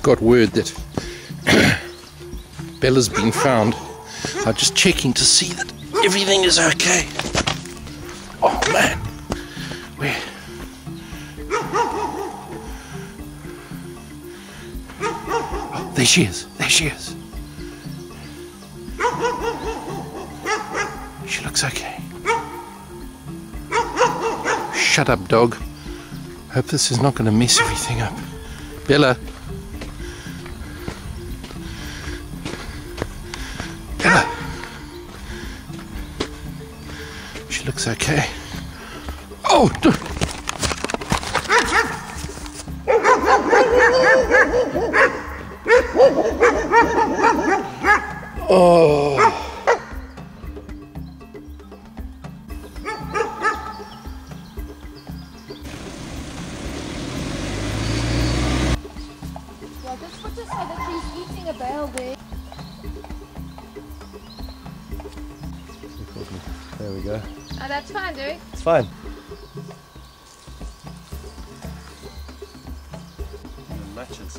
got word that Bella's been found. I'm just checking to see that everything is okay. Oh man, where? Oh, there she is. There she is. She looks okay. Shut up, dog. Hope this is not going to mess everything up. Bella. Bella. She looks okay. Oh! Oh! There we go. Oh, that's fine, Derek. It's fine. It matches.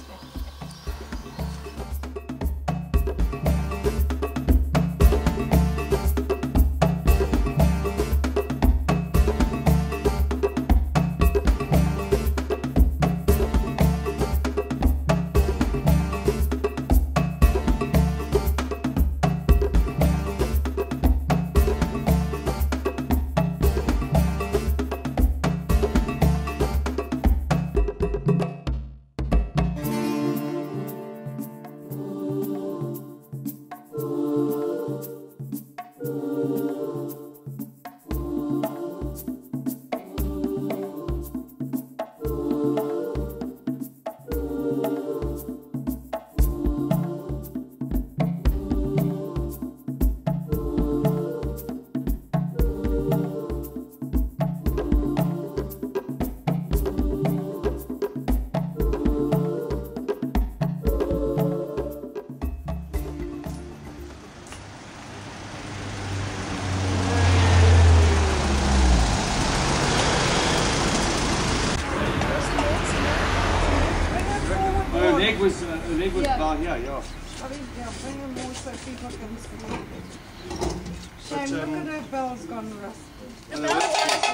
Her leg was down here, yeah. I mean, yeah, bring her more so people can see. Shame, look at her bell's gone rusty. The bell's